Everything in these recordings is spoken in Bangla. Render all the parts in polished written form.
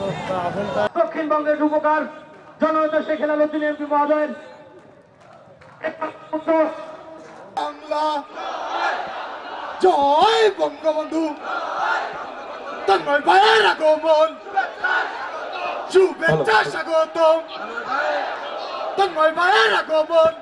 দক্ষিণবঙ্গের রূপকার জননেতা শেখ হেলালুদ্দিন এমপি মহোদয়ের বাংলা জয় বঙ্গবন্ধু তন্ময় ভাইয়ের আগমন শুভেচ্ছা স্বাগতম তন্ময় ভাইয়ের আগমন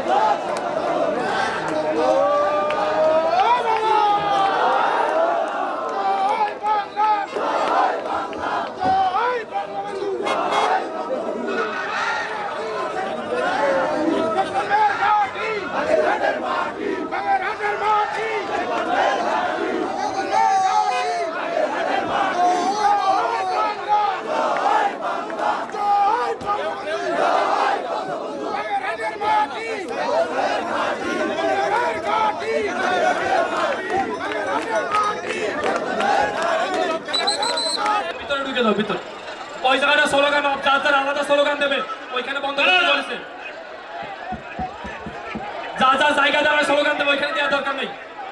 ওই জায়গাটা স্লোগান যার আলাদা স্লোগান দেবে ওইখানে বন্ধ করতে বলেছে যা যা জায়গা দেওয়ার স্লোগান দেবে ওইখানে দেওয়ার দরকার নেই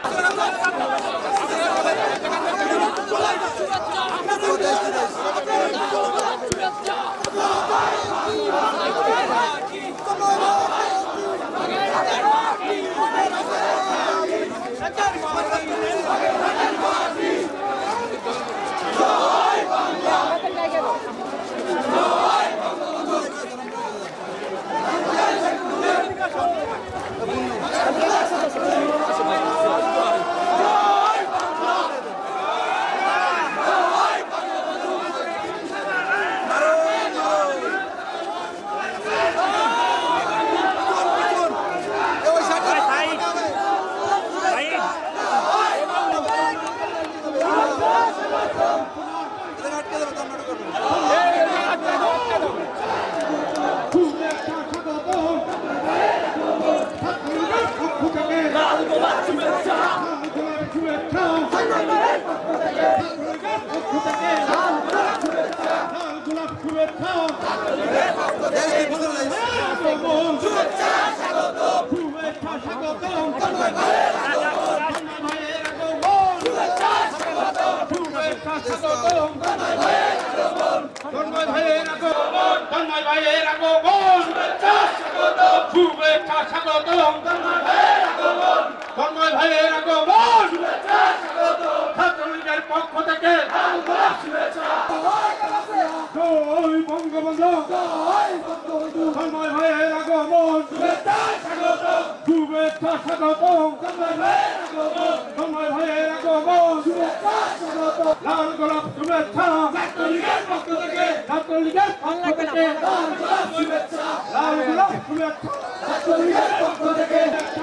লাল গোলাপ শুভেচ্ছা ছাত্রলীগের পক্ষ থেকে লাল গোলাপ শুভেচ্ছা ছাত্রলীগের পক্ষ থেকে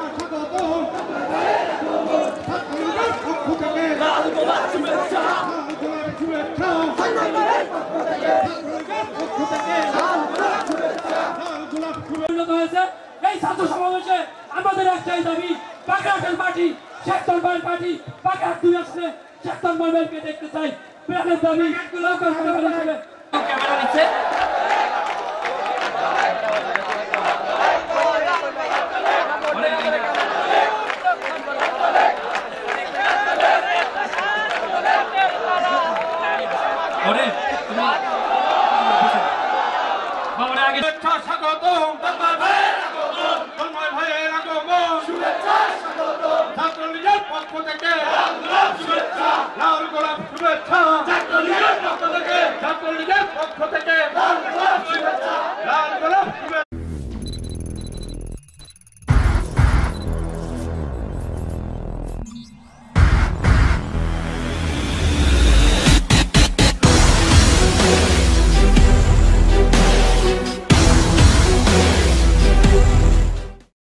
ছাত্রলীগের পক্ষ থেকে লাল গোলাপ শুভেচ্ছা ছাত্রলীগের পক্ষ থেকে হয়েছে। এই ছাত্র সমাবেশে আমাদের একটাই দাবি বাগেরহাটের পার্টি শেখ তনময়ের পার্টি বাগেরহাট 2 আসনে শেখ তনময়কে দেখতে চাই প্রাণের দাবি লোকাল ক্যামেরা নিচ্ছে